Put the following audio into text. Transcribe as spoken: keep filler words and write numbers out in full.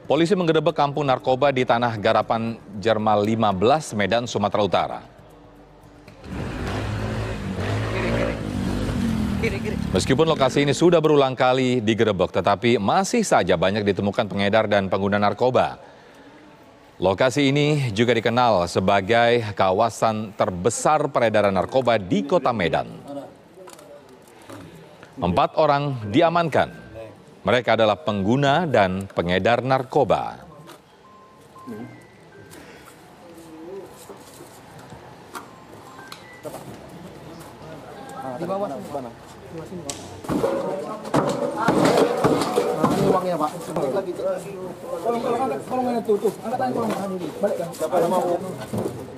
Polisi menggerebek kampung narkoba di Tanah Garapan Jermal lima belas, Medan, Sumatera Utara. Meskipun lokasi ini sudah berulang kali digerebek, tetapi masih saja banyak ditemukan pengedar dan pengguna narkoba. Lokasi ini juga dikenal sebagai kawasan terbesar peredaran narkoba di Kota Medan. Empat orang diamankan. Mereka adalah pengguna dan pengedar narkoba. Di bawah sini, Pak. Di bawah sini, Pak. Nah, ini uangnya, Pak. Lagi. Tolong, tolong, angkat. Tolong, tuh, tuh. Angkat aja, tolong. Balik kan. Siapa yang mau?